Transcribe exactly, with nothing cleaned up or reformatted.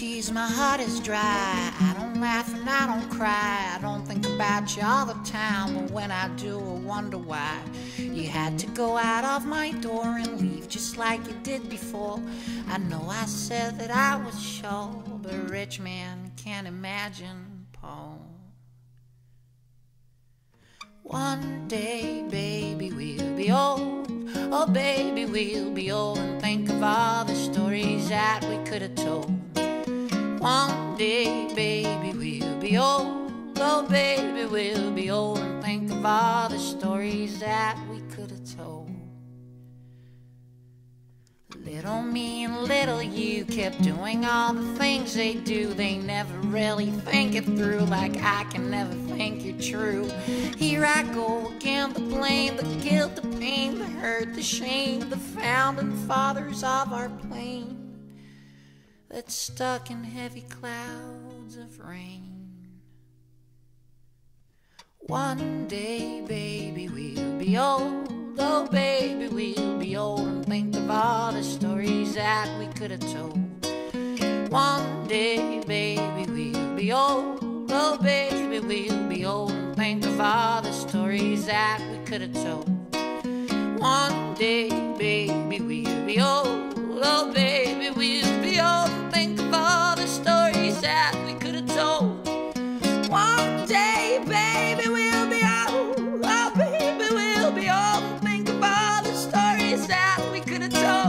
tease, my heart is dry. I don't laugh and I don't cry. I don't think about you all the time, but when I do, I wonder why you had to go out of my door and leave just like you did before. I know I said that I was sure, but a rich man can't imagine Paul. One day, baby, we'll be old. Oh, baby, we'll be old, and think of all the stories that we could have told. One day, baby, we'll be old. Oh, baby, we'll be old, and think of all the stories that we could have told. Little me and little you kept doing all the things they do. They never really think it through, like I can never think you're true. Here I go again, the blame, the guilt, the pain, the hurt, the shame, the founding fathers of our plane that's stuck in heavy clouds of rain. One day, baby, we'll be old. Oh, baby, we'll be old, and think of all the stories that we could have told. One day, baby, we'll be old. Oh, baby, we'll be old, and think of all the stories that we could have told. One day, baby, we'll be old. Oh, baby, we'll be old, and think of all the stories that we could have told. One day, baby, we'll be old. Oh, baby, we'll be old, and think of all the stories that we could have told.